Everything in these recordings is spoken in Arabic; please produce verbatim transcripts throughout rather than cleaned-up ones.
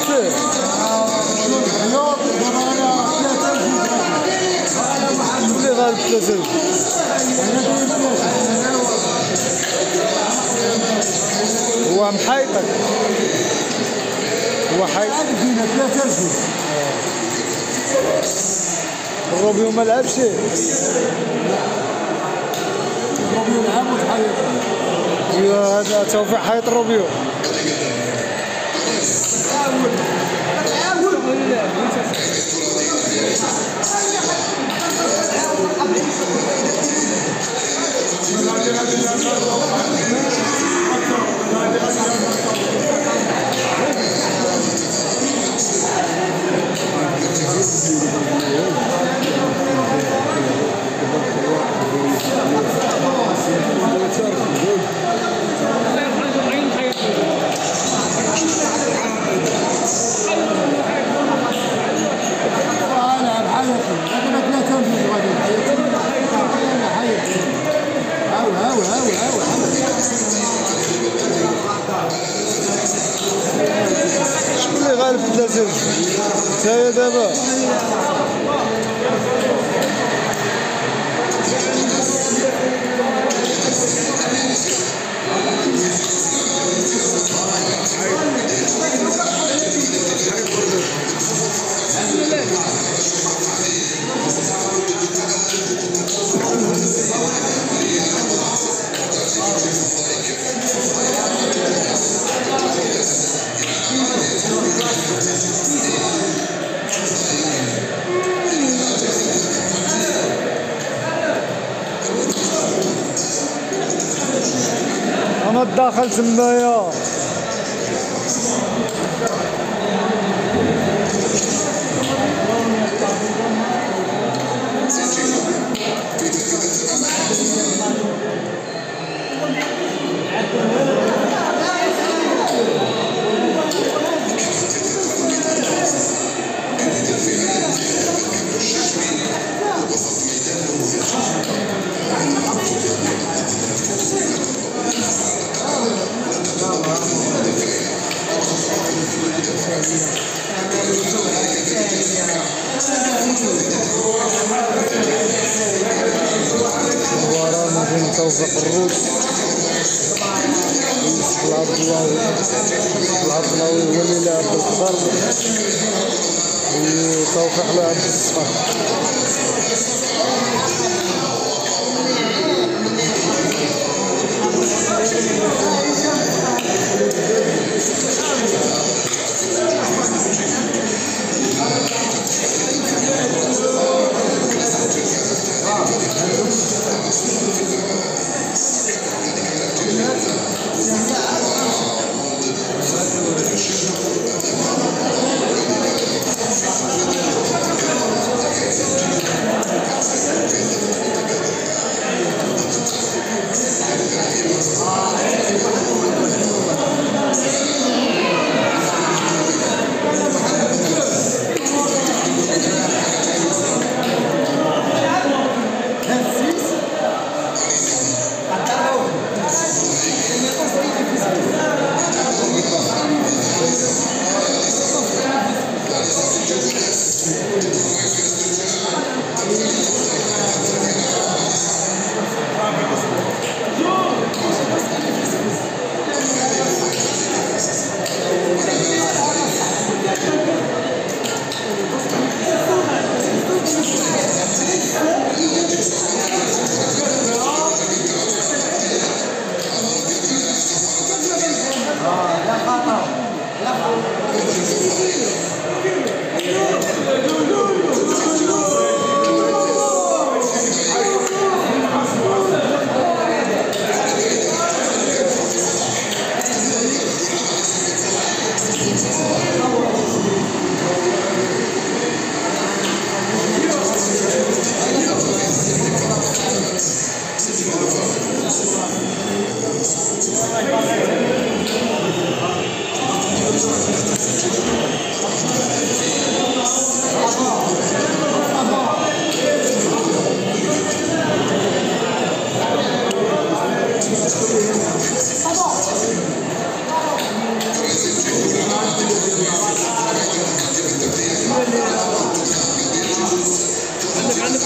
فيه؟ شكون اللي غالب ثلاثة آلاف؟ هو محايطك هو حايط ثلاثة آلاف. الروبيو ما لعبش الروبيو لعب وتحيط. ايوا هذا توفيق حيط الروبيو. شكون اللي غالب في ثلاثة آلاف؟ نتايا دابا انا داخل تمايا. ورانا فين توفيق الروس العبدلاوي العبدلاوي هو اللي لعب بالكبر وتوفيق لعب بالصغر.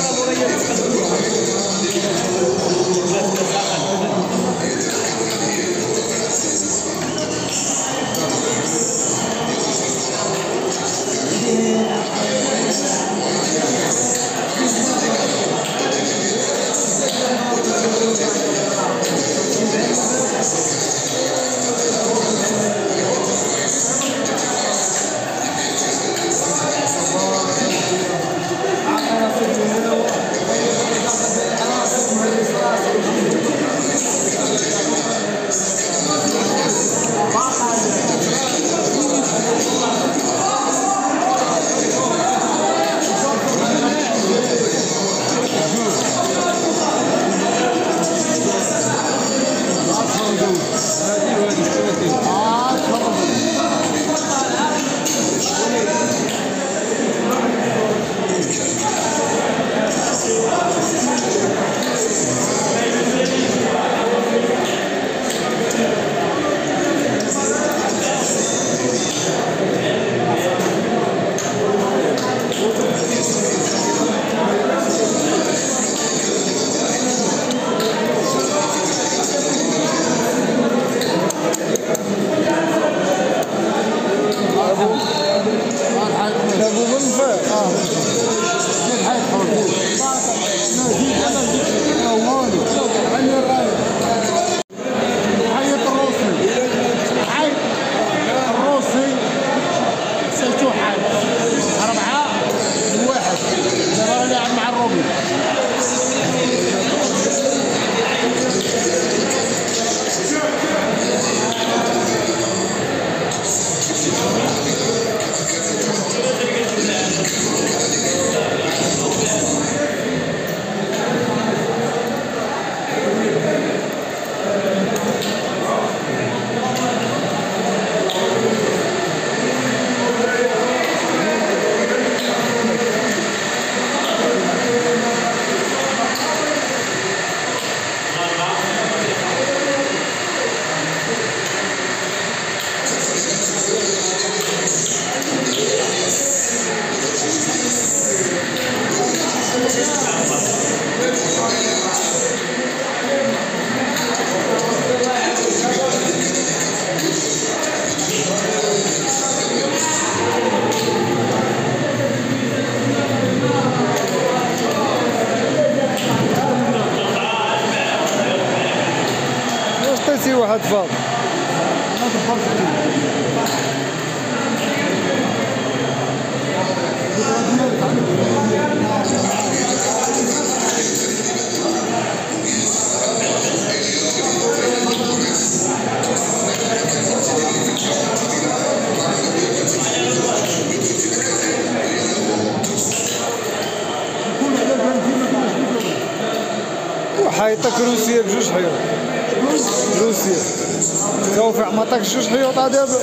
عطيتي واحد فاض وحيطك روسيا بجوج حيوط روسيا توفيق ما عطاكش جوج حيوط دابا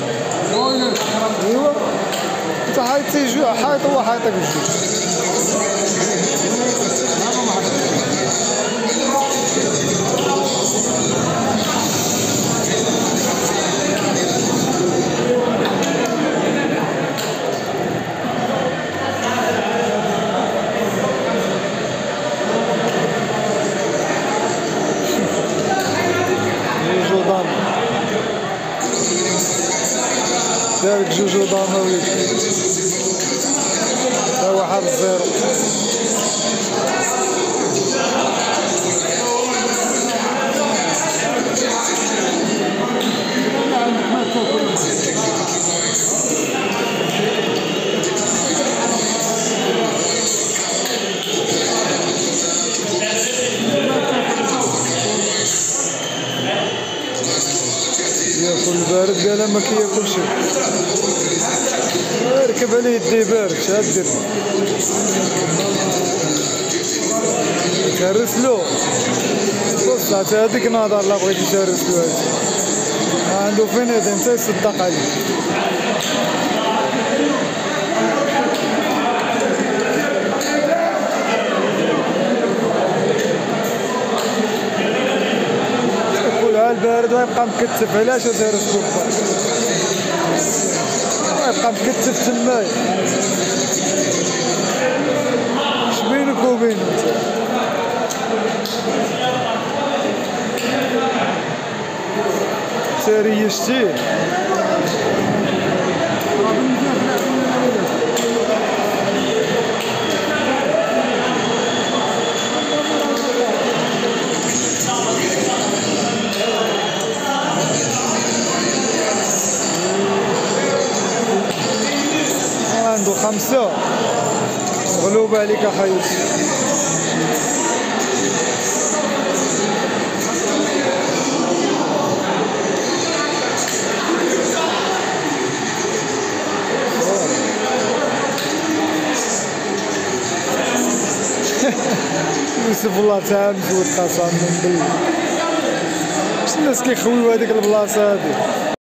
ايوا انت حيطتي جوج حيط هو حيطك بجوج دارك جوج ضامويل تا واحد الزيرو ياكل بارد قال ما كياكلش ركب عليه يديه بارد شاد دير تهرسلو بص حتى هاديك نهضر لا بغيتي تهرسلو هادي عندو فين يدي نتا يصدق عليه البارد ويبقى مكتف علاش تهرس بوبا ويبقى مكتف تمايا شبينكم ريشتي عنده خمسة غلوب عليك أخي. يوسف والله تا مزود قسم بالله. واش الناس كيخويو هذيك البلاصه هذه.